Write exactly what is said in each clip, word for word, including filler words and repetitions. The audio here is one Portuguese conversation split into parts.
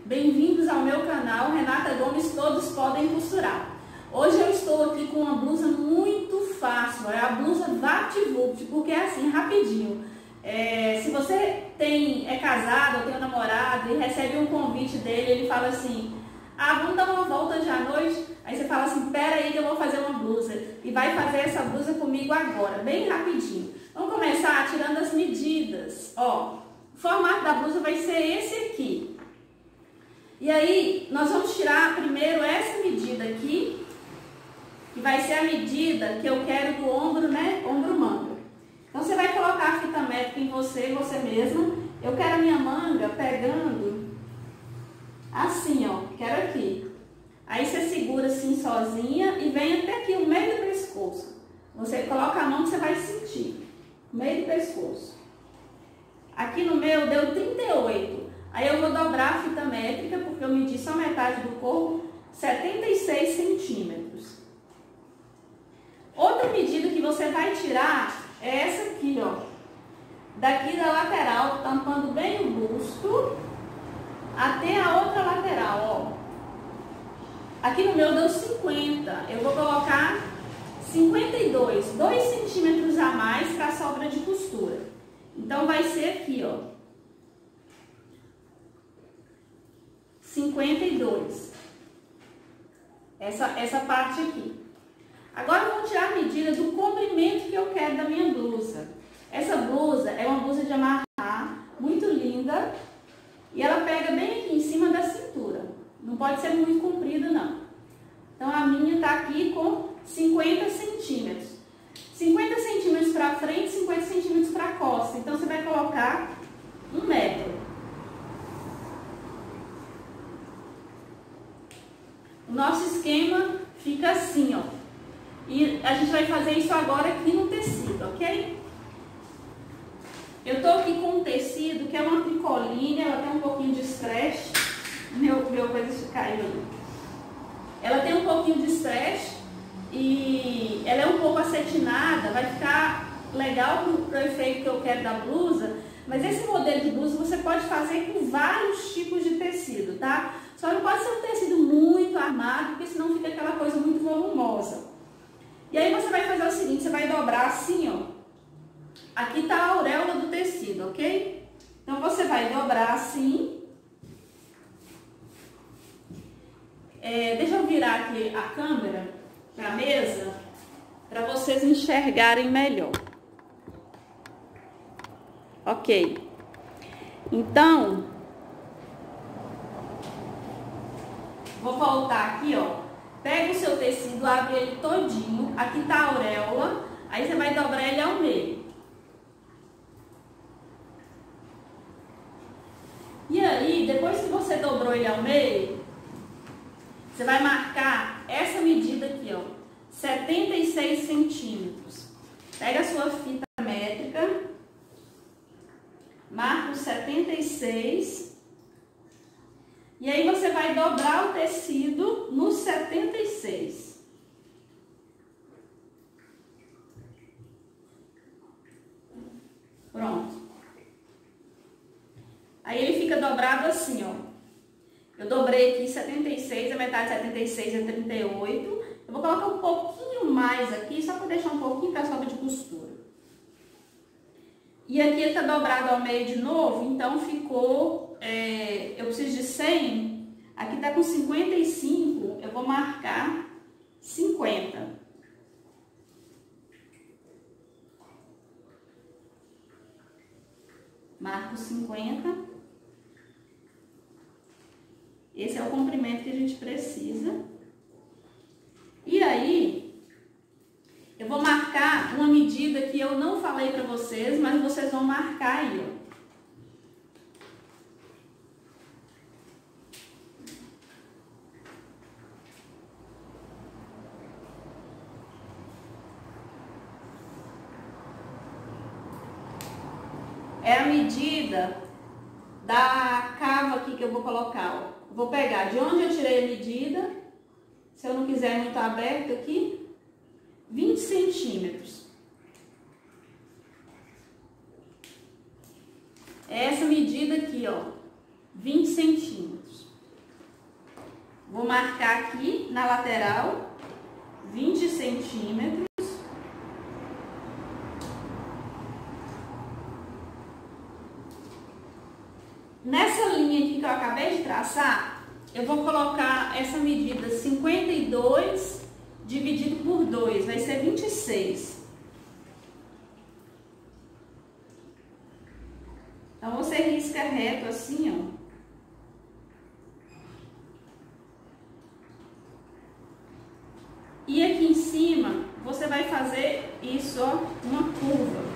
Bem-vindos ao meu canal Renata Gomes Todos Podem Costurar. Hoje eu estou aqui com uma blusa muito fácil, é a blusa VaptVupt, porque é assim, rapidinho. É, se você tem, é casado ou tem um namorado e recebe um convite dele, ele fala assim, ah, vamos dar uma volta hoje à noite? Aí você fala assim, pera aí que eu vou fazer uma blusa. E vai fazer essa blusa comigo agora, bem rapidinho. Vamos começar tirando as medidas. Ó, o formato da blusa vai ser esse aqui. E aí, nós vamos tirar primeiro essa medida aqui, que vai ser a medida que eu quero do ombro, né? Ombro-manga. Então, você vai colocar a fita métrica em você, você mesma. Eu quero a minha manga pegando assim, ó. Quero aqui. Aí, você segura assim sozinha e vem até aqui, o meio do pescoço. Você coloca a mão que você vai sentir. Meio do pescoço. Aqui no meu deu trinta e oito. Aí eu vou dobrar a fita métrica, porque eu medi só metade do corpo, setenta e seis centímetros. Outra medida que você vai tirar é essa aqui, ó. Daqui da lateral, tampando bem o busto, até a outra lateral, ó. Aqui no meu deu cinquenta. Eu vou colocar cinquenta e dois, dois centímetros a mais para a sobra de costura. Então, vai ser aqui, ó. cinquenta e dois. Essa, essa parte aqui. Agora, eu vou tirar a medida do comprimento que eu quero da minha blusa. Essa blusa é uma blusa de amarrar, muito linda. E ela pega bem aqui em cima da cintura. Não pode ser muito comprida, não. Então, a minha tá aqui com cinquenta centímetros. cinquenta centímetros para frente, cinquenta centímetros para costa. Então, você vai colocar um metro. O nosso esquema fica assim, ó. E a gente vai fazer isso agora aqui no tecido, ok? Eu tô aqui com um tecido que é uma picoline, ela tem um pouquinho de stretch. Meu, meu coisa caiu ali. Ela tem um pouquinho de stretch e ela é um pouco acetinada, vai ficar legal pro, pro efeito que eu quero da blusa. Mas esse modelo de blusa você pode fazer com vários tipos de tecido, tá? Só não pode ser um tecido muito armado, porque senão fica aquela coisa muito volumosa. E aí você vai fazer o seguinte, você vai dobrar assim, ó. Aqui tá a auréola do tecido, ok? Então, você vai dobrar assim. É, deixa eu virar aqui a câmera para a mesa, para vocês enxergarem melhor. Ok. Então, vou voltar aqui, ó. Pega o seu tecido, abre ele todinho. Aqui tá a auréola. Aí você vai dobrar ele ao meio. E aí, depois que você dobrou ele ao meio, você vai marcar essa medida aqui, ó. setenta e seis centímetros. Pega a sua fita métrica. Marca os setenta e seis. E aí você vai dobrar o tecido no setenta e seis. Pronto. Aí ele fica dobrado assim, ó. Eu dobrei aqui setenta e seis, a metade de setenta e seis é trinta e oito. Eu vou colocar um pouquinho mais aqui, só para deixar um pouquinho para a sobra de costura. E aqui ele tá dobrado ao meio de novo, então ficou, é, eu preciso de cem, aqui tá com cinquenta e cinco, eu vou marcar cinquenta. Marco cinquenta. Esse é o comprimento que a gente precisa. E aí, eu vou marcar uma medida que eu não falei pra vocês, mas vocês vão marcar aí, ó. É a medida da cava aqui que eu vou colocar, ó. Vou pegar de onde eu tirei a medida, se eu não quiser muito aberto aqui, vinte centímetros. É essa medida aqui, ó, vinte centímetros. Vou marcar aqui na lateral vinte centímetros. Nessa linha aqui que eu acabei de traçar, eu vou colocar essa medida cinquenta e dois dividido por dois, vai ser vinte e seis. Então, você risca reto assim, ó. E aqui em cima, você vai fazer isso, ó, uma curva.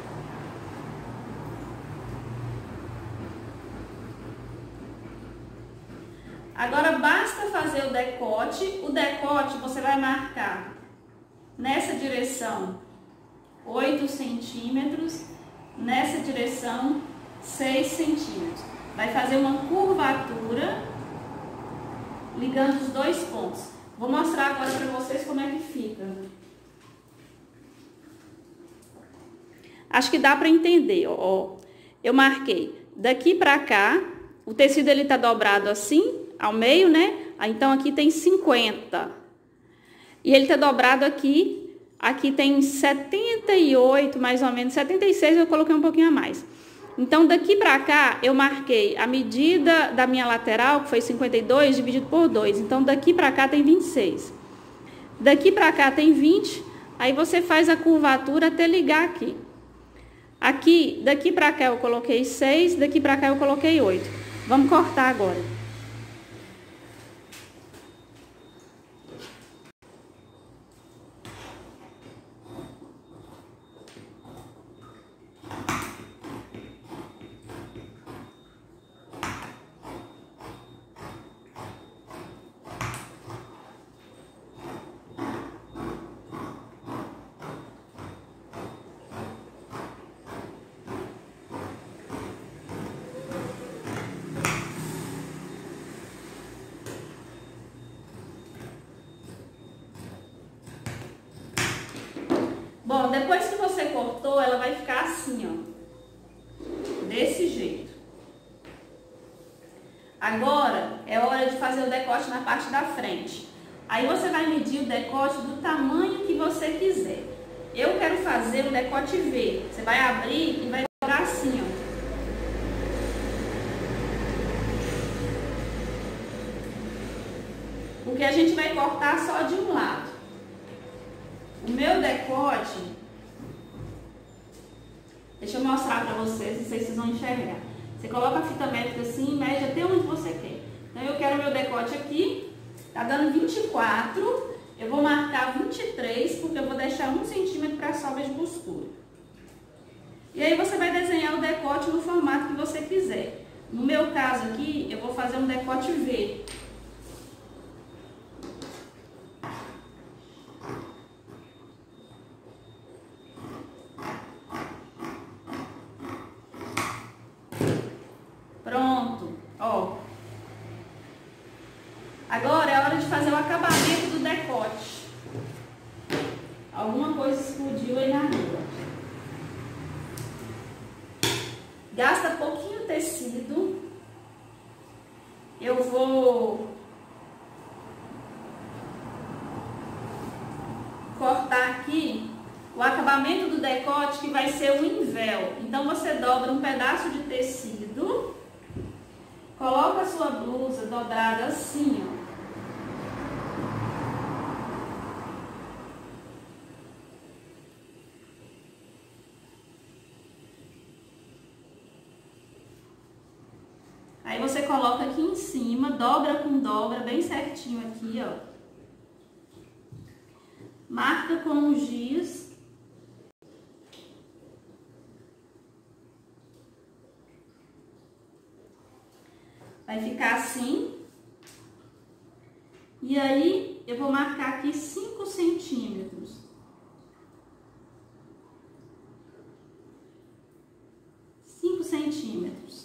Agora, basta fazer o decote. O decote você vai marcar nessa direção oito centímetros, nessa direção seis centímetros. Vai fazer uma curvatura ligando os dois pontos. Vou mostrar agora para vocês como é que fica. Acho que dá para entender, ó. Eu marquei daqui para cá, o tecido ele tá dobrado assim, ao meio, né? Então, aqui tem cinquenta. E ele tá dobrado aqui. Aqui tem setenta e oito, mais ou menos. setenta e seis eu coloquei um pouquinho a mais. Então, daqui pra cá, eu marquei a medida da minha lateral, que foi cinquenta e dois, dividido por dois. Então, daqui pra cá tem vinte e seis. Daqui pra cá tem vinte. Aí, você faz a curvatura até ligar aqui. Aqui, daqui pra cá eu coloquei seis. Daqui pra cá eu coloquei oito. Vamos cortar agora. Bom, depois que você cortou, ela vai ficar assim, ó. Desse jeito. Agora, é hora de fazer o decote na parte da frente. Aí você vai medir o decote do tamanho que você quiser. Eu quero fazer o decote V. Você vai abrir e vai dobrar assim, ó. Porque a gente vai cortar só de um lado. O meu decote, deixa eu mostrar pra vocês, não sei se vocês vão enxergar. Você coloca a fita métrica assim e mede até onde você quer. Então, eu quero o meu decote aqui, tá dando vinte e quatro, eu vou marcar vinte e três, porque eu vou deixar um centímetro para sobra de costura. E aí, você vai desenhar o decote no formato que você quiser. No meu caso aqui, eu vou fazer um decote V. Pronto, ó. Agora é hora de fazer o acabamento do decote. Alguma coisa explodiu aí na rua. Gasta pouquinho tecido. Eu vou cortar aqui o acabamento do decote, que vai ser o envéu. Então, você dobra um pedaço de tecido. Coloca a sua blusa dobrada assim, ó. Aí você coloca aqui em cima, dobra com dobra, bem certinho aqui, ó. Marca com um giz. Vai ficar assim. E aí, eu vou marcar aqui cinco centímetros. cinco centímetros.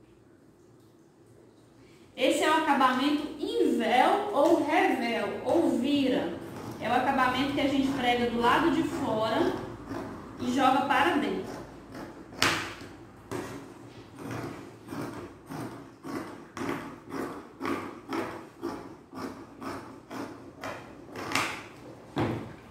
Esse é o acabamento em véu ou revéu, ou vira. É o acabamento que a gente prega do lado de fora e joga para dentro.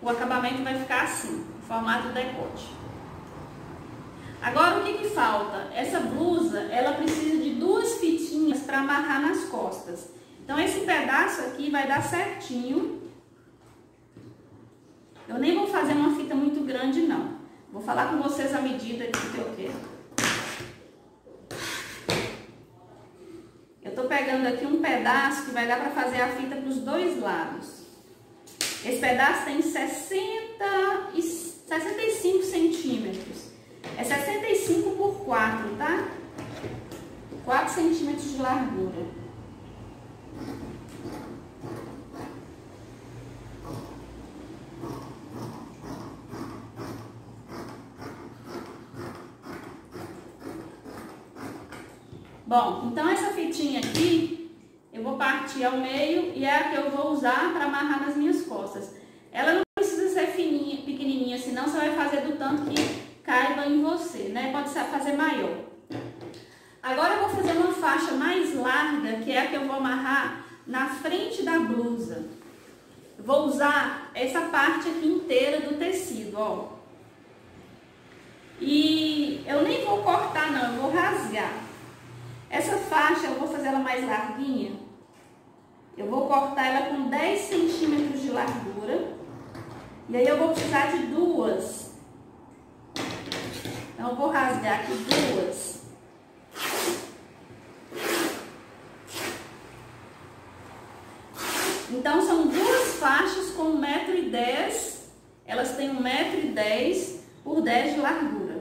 o acabamento vai ficar assim, em formato decote. Agora o que que falta? Essa blusa, ela precisa de duas fitinhas para amarrar nas costas. Então esse pedaço aqui vai dar certinho. Eu nem vou fazer uma fita muito grande não. Vou falar com vocês a medida que eu quero. Eu tô pegando aqui um pedaço que vai dar para fazer a fita para os dois lados. Esse pedaço tem sessenta e cinco centímetros. É sessenta e cinco por quatro, tá? quatro centímetros de largura. Bom, então essa fitinha aqui, eu vou partir ao meio e é a que eu vou usar para amarrar nas minhas costas. Ela não precisa ser fininha, pequenininha, senão você vai fazer do tanto que caiba em você, né? Pode ser fazer maior. Agora eu vou fazer uma faixa mais larga, que é a que eu vou amarrar na frente da blusa. Eu vou usar essa parte aqui inteira do tecido, ó. E eu nem vou cortar não, eu vou rasgar. Essa faixa eu vou fazer ela mais larguinha. Eu vou cortar ela com dez centímetros de largura. E aí eu vou precisar de duas. Então eu vou rasgar aqui duas. Então são duas faixas com um metro e dez. Elas têm um metro e dez por dez de largura.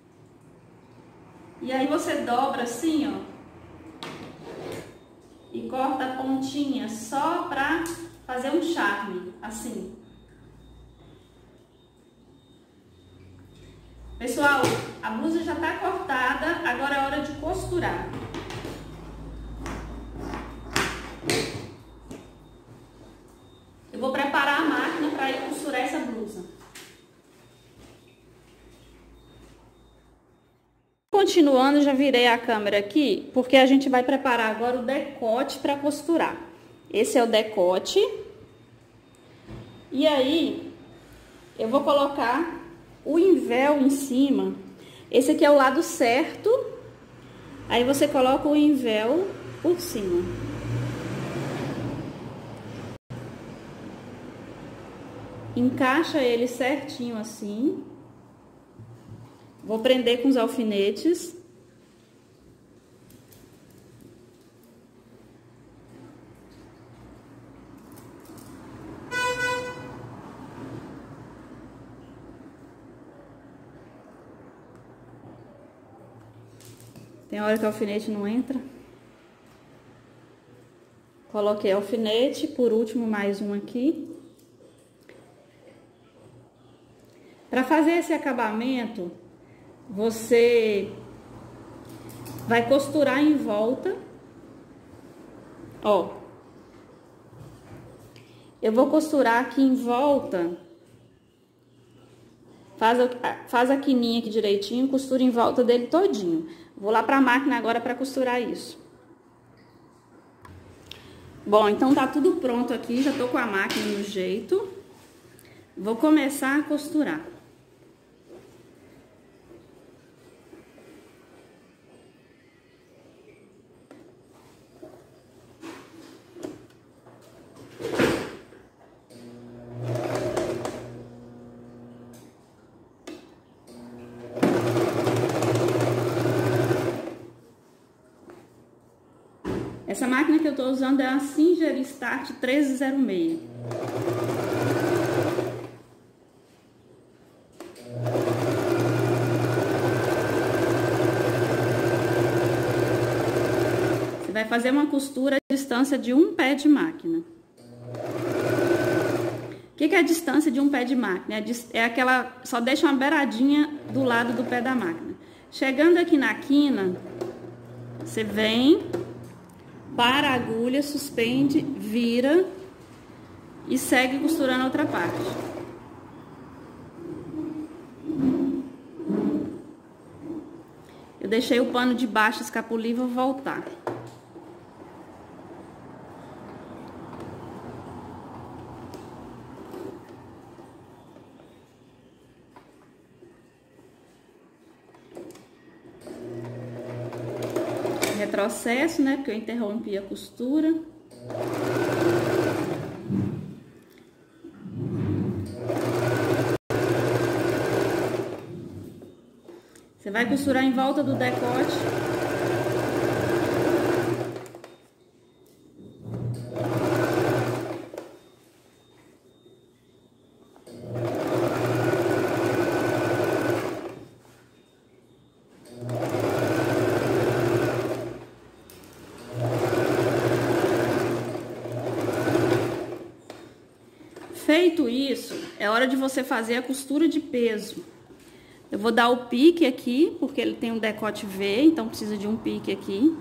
E aí você dobra assim, ó. E corta a pontinha só pra fazer um charme, assim. Pessoal, a blusa já tá cortada, agora é hora de costurar. Eu vou preparar a máquina para ir costurar essa blusa. Continuando, já virei a câmera aqui, porque a gente vai preparar agora o decote para costurar. Esse é o decote. E aí, eu vou colocar o envéu em cima. Esse aqui é o lado certo. Aí você coloca o envéu por cima. Encaixa ele certinho assim. Vou prender com os alfinetes. Tem hora que o alfinete não entra. Coloquei alfinete, por último mais um aqui. Para fazer esse acabamento, você vai costurar em volta. Ó. Eu vou costurar aqui em volta. Faz a, faz a quininha aqui direitinho, costura em volta dele todinho. Vou lá pra máquina agora para costurar isso. Bom, então tá tudo pronto aqui, já tô com a máquina no jeito. Vou começar a costurar. Essa máquina que eu tô usando é a Singer Start treze zero seis. Você vai fazer uma costura a distância de um pé de máquina. O que que é a distância de um pé de máquina? É aquela, só deixa uma beiradinha do lado do pé da máquina. Chegando aqui na quina, você vem, para a agulha, suspende, vira e segue costurando a outra parte. Eu deixei o pano de baixo escapulir e vou voltar. retrocesso, né? Porque eu interrompi a costura. Você vai costurar em volta do decote. Feito isso, é hora de você fazer a costura de peso. Eu vou dar o pique aqui, porque ele tem um decote V, então precisa de um pique aqui.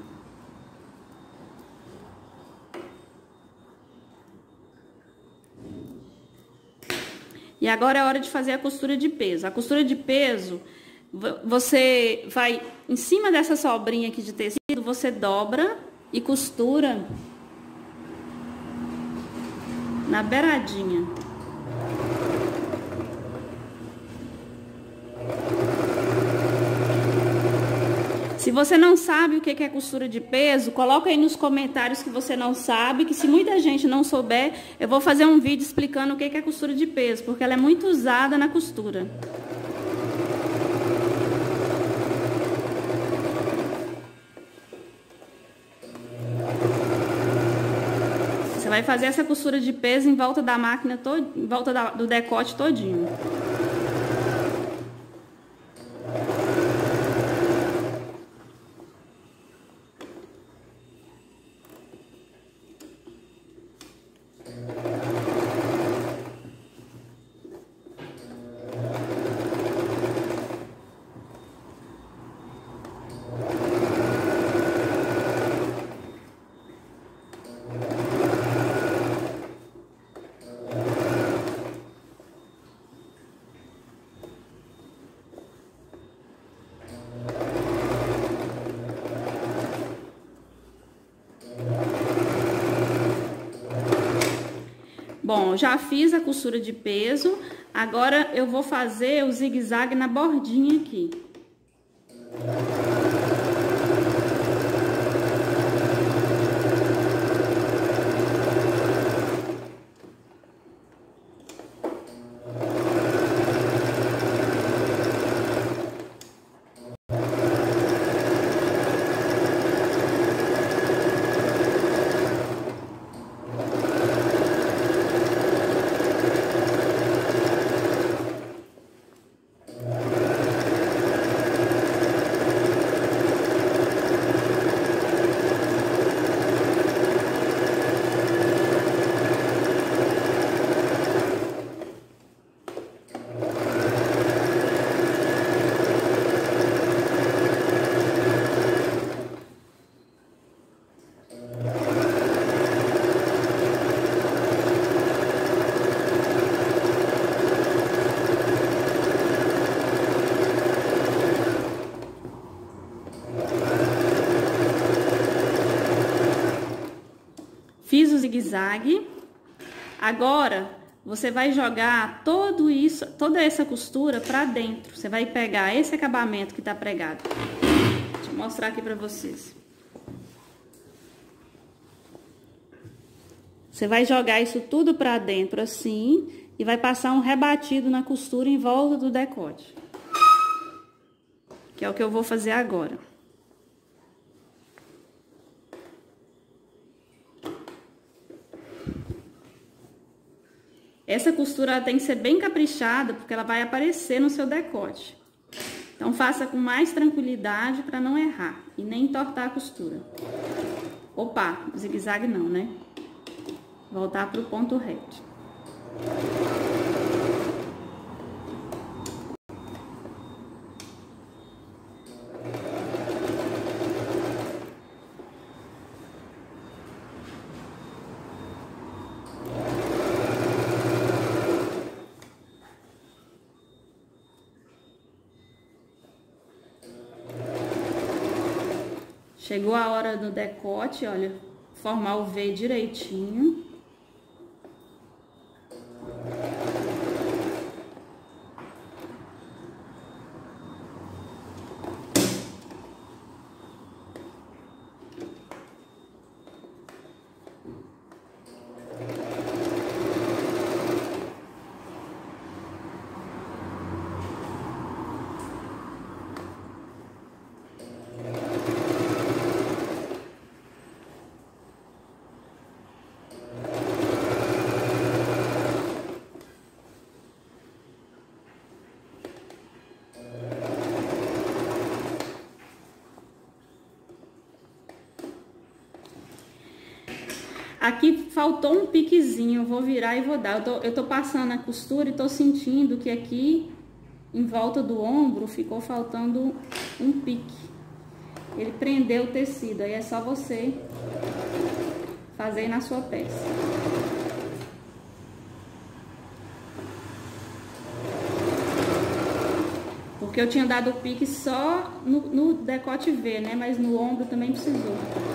E agora é hora de fazer a costura de peso. A costura de peso, você vai em cima dessa sobrinha aqui de tecido, você dobra e costura na beiradinha. Se você não sabe o que é costura de peso, coloca aí nos comentários que você não sabe, que se muita gente não souber, eu vou fazer um vídeo explicando o que é costura de peso, porque ela é muito usada na costura. Você vai fazer essa costura de peso em volta da máquina, todo, em volta da, do decote todinho. Bom, já fiz a costura de peso, agora eu vou fazer o zigue-zague na bordinha aqui. Fiz o zigue-zague. Agora, você vai jogar todo isso, toda essa costura pra dentro. Você vai pegar esse acabamento que tá pregado. Deixa eu mostrar aqui pra vocês. Você vai jogar isso tudo pra dentro assim e vai passar um rebatido na costura em volta do decote. Que é o que eu vou fazer agora. Essa costura tem que ser bem caprichada, porque ela vai aparecer no seu decote. Então, faça com mais tranquilidade para não errar e nem entortar a costura. Opa, zigue-zague não, né? Voltar para o ponto reto. Chegou a hora do decote, olha, formar o V direitinho. Aqui faltou um piquezinho, eu vou virar e vou dar. Eu tô, eu tô passando a costura e tô sentindo que aqui, em volta do ombro, ficou faltando um pique. Ele prendeu o tecido, aí é só você fazer na sua peça. Porque eu tinha dado o pique só no, no decote V, né? Mas no ombro também precisou.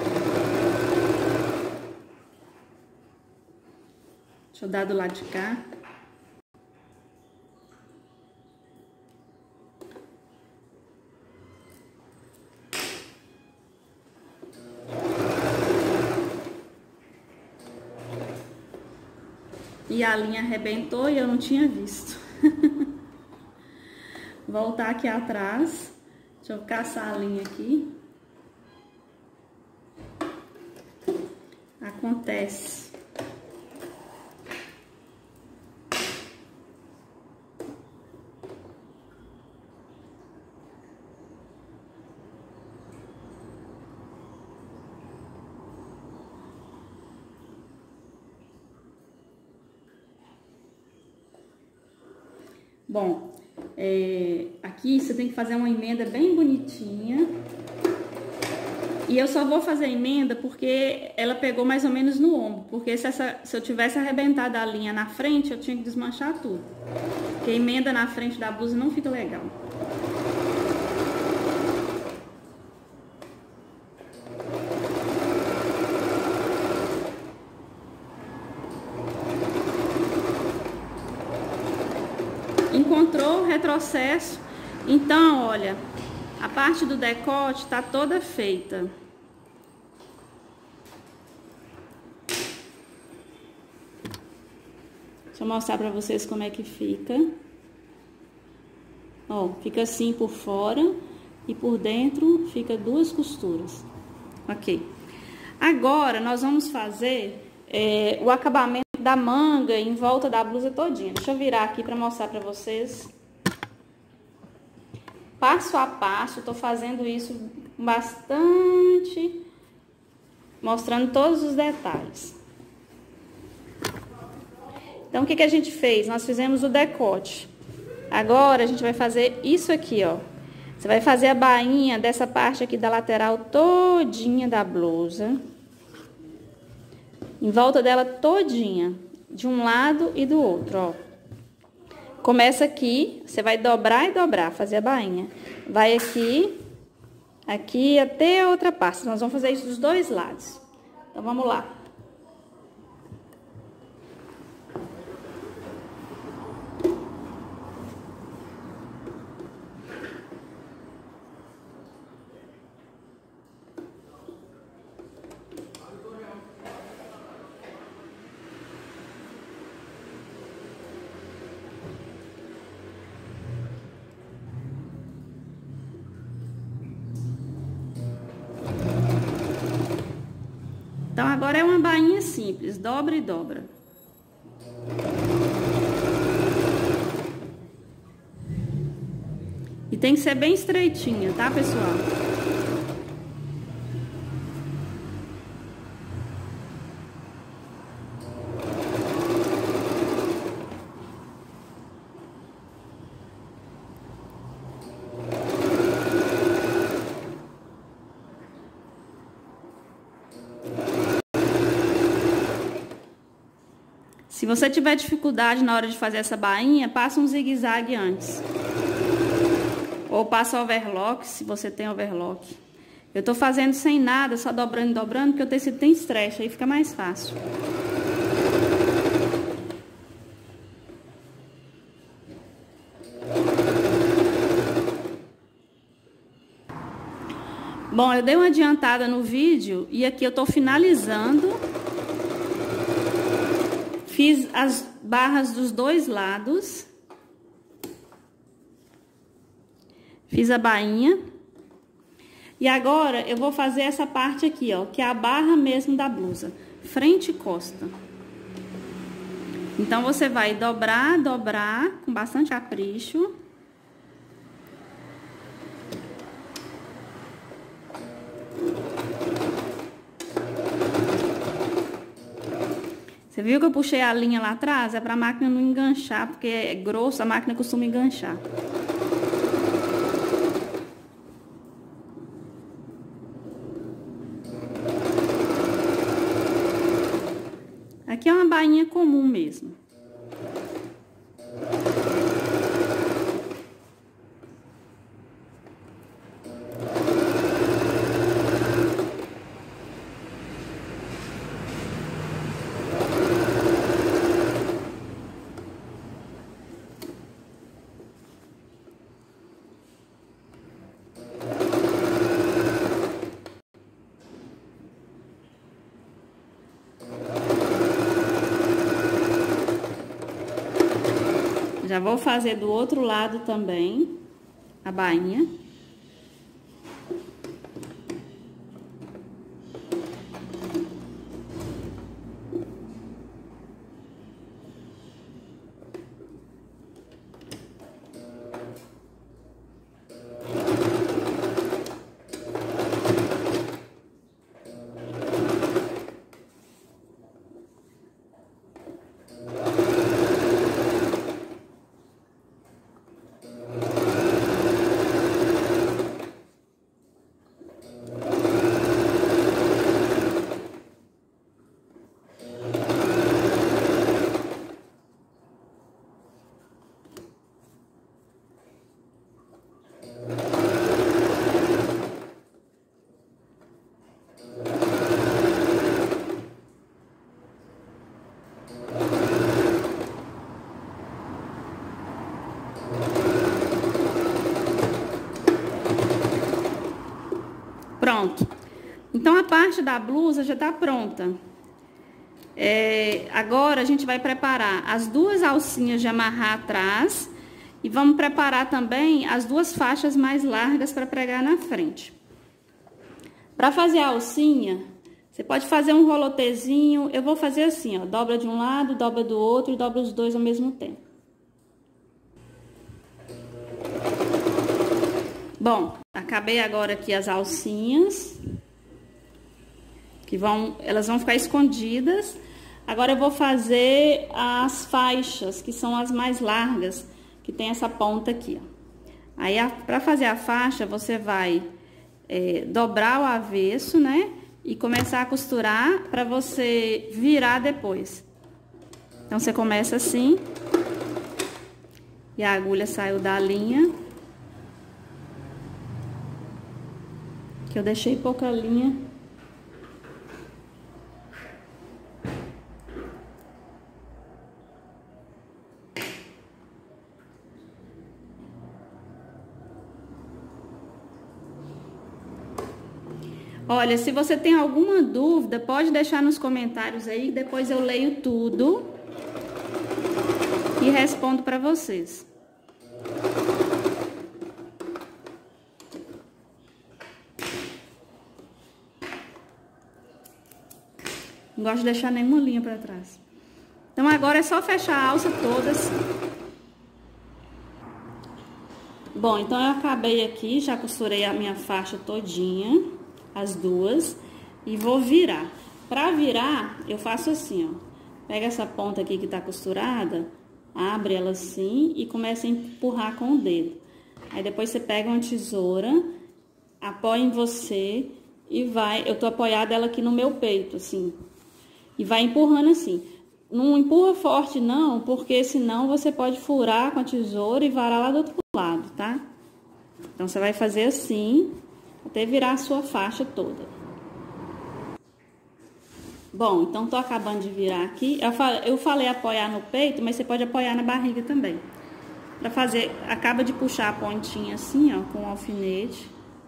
Deixa eu dar do lado de cá. E a linha arrebentou e eu não tinha visto. Voltar aqui atrás. Deixa eu caçar a linha aqui. Acontece. Bom, é, aqui você tem que fazer uma emenda bem bonitinha. E eu só vou fazer a emenda porque ela pegou mais ou menos no ombro. Porque se, essa, se eu tivesse arrebentado a linha na frente, eu tinha que desmanchar tudo. Porque a emenda na frente da blusa não fica legal. Encontrou o retrocesso, então olha, a parte do decote tá toda feita. Deixa eu mostrar pra vocês como é que fica. Ó, fica assim por fora e por dentro fica duas costuras. Ok. Agora nós vamos fazer é, o acabamento da manga em volta da blusa todinha. Deixa eu virar aqui para mostrar para vocês. Passo a passo, tô fazendo isso bastante, mostrando todos os detalhes. Então, o que que a gente fez? Nós fizemos o decote. Agora, a gente vai fazer isso aqui, ó. Você vai fazer a bainha dessa parte aqui da lateral todinha da blusa. Em volta dela todinha, de um lado e do outro, ó. Começa aqui, você vai dobrar e dobrar, fazer a bainha. Vai aqui, aqui até a outra parte. Nós vamos fazer isso dos dois lados. Então, vamos lá. Então, agora é uma bainha simples, dobra e dobra. E tem que ser bem estreitinha, tá, pessoal? Se você tiver dificuldade na hora de fazer essa bainha, passa um zigue-zague antes. Ou passa overlock, se você tem overlock. Eu tô fazendo sem nada, só dobrando e dobrando, porque o tecido tem stretch, aí fica mais fácil. Bom, eu dei uma adiantada no vídeo e aqui eu tô finalizando. Fiz as barras dos dois lados. Fiz a bainha. E agora eu vou fazer essa parte aqui, ó, que é a barra mesmo da blusa, frente e costa. Então, você vai dobrar, dobrar com bastante capricho. Você viu que eu puxei a linha lá atrás? É pra máquina não enganchar, porque é grosso, a máquina costuma enganchar. Aqui é uma bainha comum mesmo. Já vou fazer do outro lado também a bainha. Pronto. Então, a parte da blusa já tá pronta. É, agora, a gente vai preparar as duas alcinhas de amarrar atrás e vamos preparar também as duas faixas mais largas para pregar na frente. Para fazer a alcinha, você pode fazer um rolotezinho. Eu vou fazer assim, ó, dobra de um lado, dobra do outro e dobra os dois ao mesmo tempo. Bom, acabei agora aqui as alcinhas, que vão, elas vão ficar escondidas. Agora eu vou fazer as faixas, que são as mais largas, que tem essa ponta aqui, ó. Aí, para fazer a faixa, você vai é, dobrar o avesso, né? E começar a costurar para você virar depois. Então, você começa assim, e a agulha saiu da linha. Que eu deixei pouca linha. Olha, se você tem alguma dúvida, pode deixar nos comentários aí, depois eu leio tudo e respondo para vocês. Não gosto de deixar nenhuma linha para trás. Então, agora é só fechar a alça toda assim. Bom, então eu acabei aqui, já costurei a minha faixa todinha, as duas, e vou virar. Pra virar, eu faço assim, ó. Pega essa ponta aqui que tá costurada, abre ela assim e começa a empurrar com o dedo. Aí depois você pega uma tesoura, apoia em você e vai... Eu tô apoiada ela aqui no meu peito, assim. E vai empurrando assim. Não empurra forte não, porque senão você pode furar com a tesoura e varar lá do outro lado, tá? Então, você vai fazer assim, até virar a sua faixa toda. Bom, então, tô acabando de virar aqui. Eu falei, eu falei apoiar no peito, mas você pode apoiar na barriga também. Pra fazer, acaba de puxar a pontinha assim, ó, com o alfinete.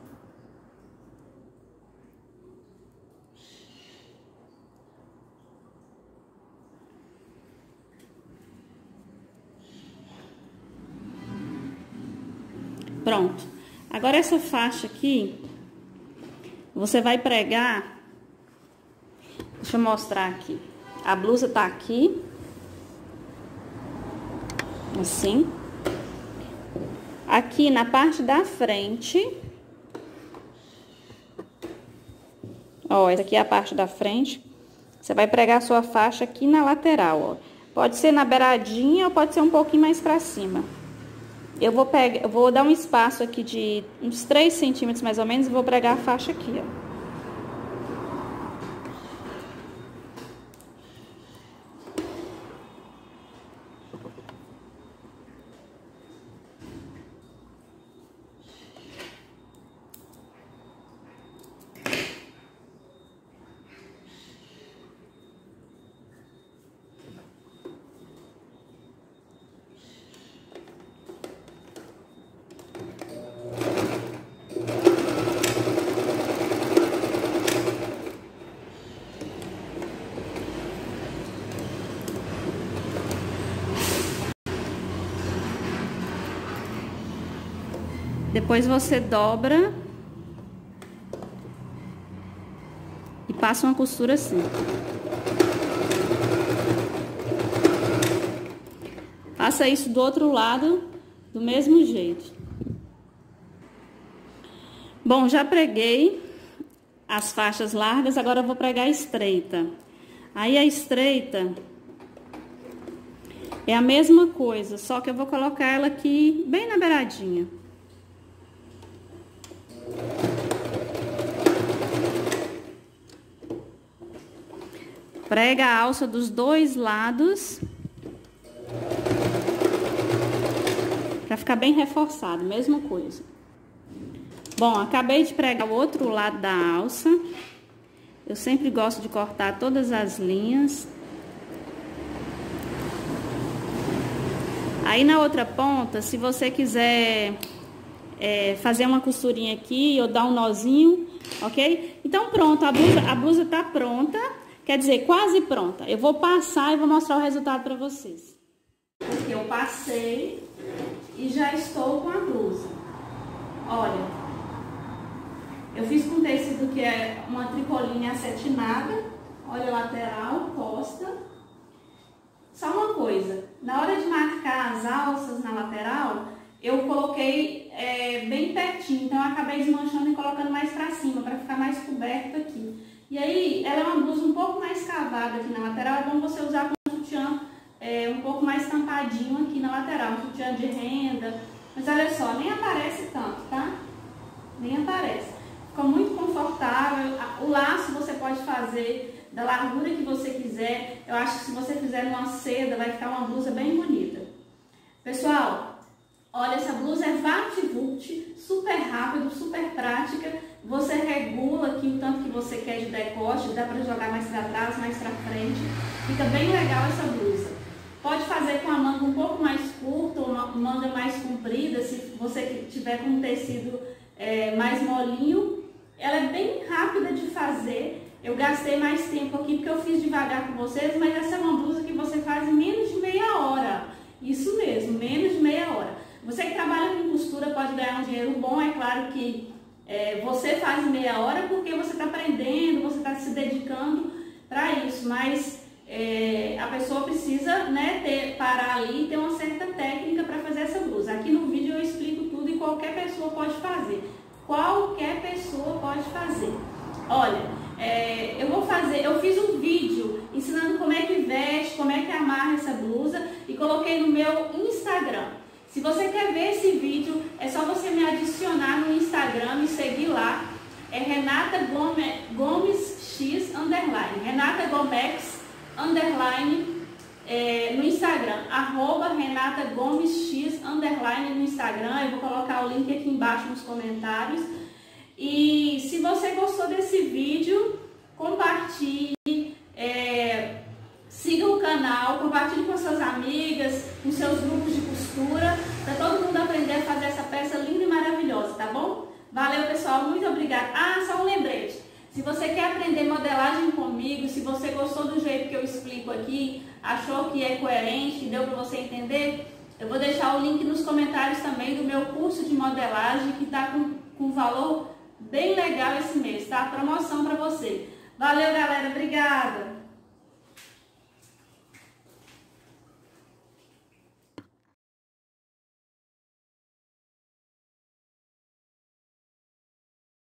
Pronto. Agora, essa faixa aqui, você vai pregar... Deixa eu mostrar aqui. A blusa tá aqui. Assim. Aqui na parte da frente. Ó, essa aqui é a parte da frente. Você vai pregar a sua faixa aqui na lateral, ó. Pode ser na beiradinha ou pode ser um pouquinho mais pra cima. Eu vou pegar, eu vou dar um espaço aqui de uns três centímetros mais ou menos e vou pregar a faixa aqui, ó. Depois você dobra e passa uma costura assim. Faça isso do outro lado do mesmo jeito. Bom, já preguei as faixas largas, agora eu vou pregar a estreita. Aí a estreita é a mesma coisa, só que eu vou colocar ela aqui bem na beiradinha. Prega a alça dos dois lados para ficar bem reforçado, mesma coisa. Bom, acabei de pregar o outro lado da alça. Eu sempre gosto de cortar todas as linhas. Aí na outra ponta, se você quiser é, fazer uma costurinha aqui ou dar um nozinho, ok? Então pronto, a blusa, a blusa tá pronta. Quer dizer, quase pronta. Eu vou passar e vou mostrar o resultado para vocês. Porque eu passei e já estou com a blusa. Olha, eu fiz com tecido que é uma tricolinha acetinada. Olha, lateral, costa. Só uma coisa, na hora de marcar as alças na lateral, eu coloquei é, bem pertinho. Então eu acabei desmanchando e colocando mais pra cima, para ficar mais coberto aqui. E aí, ela é uma blusa um pouco mais cavada aqui na lateral, é bom você usar com um sutiã é, um pouco mais tampadinho aqui na lateral, um sutiã de renda. Mas olha só, nem aparece tanto, tá? Nem aparece. Fica muito confortável, o laço você pode fazer da largura que você quiser. Eu acho que se você fizer numa seda, vai ficar uma blusa bem bonita. Pessoal, olha, essa blusa é VaptVupt, super rápido, super prática. Você regula aqui o tanto que você quer de decote, dá para jogar mais para trás, mais para frente. Fica bem legal essa blusa. Pode fazer com a manga um pouco mais curta ou uma manga mais comprida, se você tiver com um tecido é, mais molinho. Ela é bem rápida de fazer. Eu gastei mais tempo aqui porque eu fiz devagar com vocês, mas essa é uma blusa que você faz em menos de meia hora. Isso mesmo, menos de meia hora. Você que trabalha com costura pode ganhar um dinheiro bom, é claro que É, você faz em meia hora porque você está aprendendo, você está se dedicando para isso, mas é, a pessoa precisa, né, ter, parar ali e ter uma certa técnica para fazer essa blusa. Aqui no vídeo eu explico tudo e qualquer pessoa pode fazer. Qualquer pessoa pode fazer. Olha, é, eu vou fazer, eu fiz um vídeo ensinando como é que veste, como é que amarra essa blusa e coloquei no meu Instagram. Se você quer ver esse vídeo, é só você me adicionar no Instagram, me seguir lá. É Renata Gomes X underline. Renata Gomes underline é, no Instagram. Arroba Renata Gomes X underline no Instagram. Eu vou colocar o link aqui embaixo nos comentários. E se você gostou desse vídeo, compartilhe. É, siga o canal, compartilhe com suas amigas, com seus grupos de costura, para todo mundo aprender a fazer essa peça linda e maravilhosa, tá bom? Valeu, pessoal, muito obrigada. Ah, só um lembrete. Se você quer aprender modelagem comigo, se você gostou do jeito que eu explico aqui, achou que é coerente, que deu para você entender, eu vou deixar o link nos comentários também do meu curso de modelagem, que está com, com valor bem legal esse mês, tá? Promoção para você. Valeu, galera, obrigada!